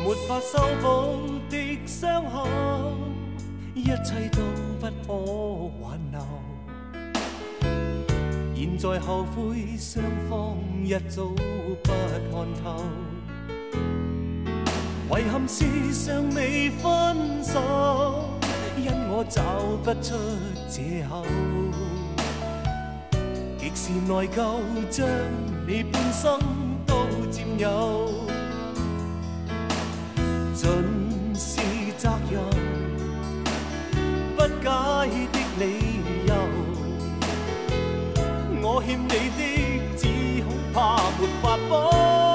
没法修补的伤口，一切都不可挽留。现在后悔，双方一早不看透。遗憾是尚未分手，因我找不出借口。极是内疚，将你半生都佔有，盡是責任，不解的理由。我欠你的，只恐怕沒法補，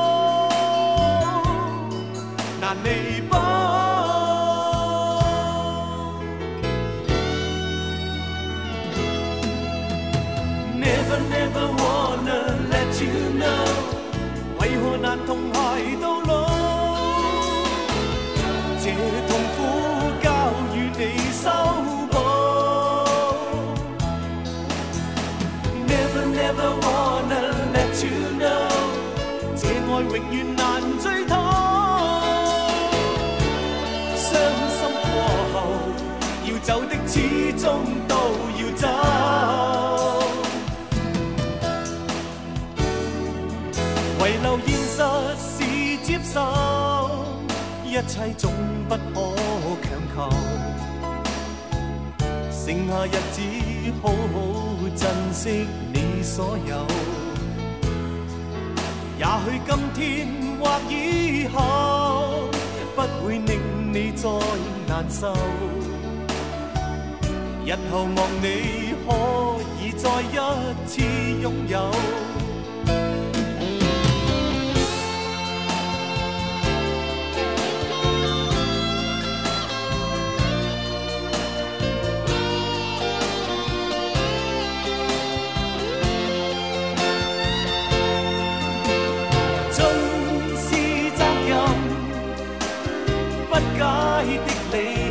難彌補。Never wanna let you know， 為何難同偕到老？這痛苦交予你修補。Never wanna let you know， 這愛永遠難追討。傷心過後，要走的始終都要走。遺留現實是接受，一切總不可強求。剩下日子好好珍惜你所有。也許今天或以後，不會令你再難受。日後望你可以再一次擁有。不解的理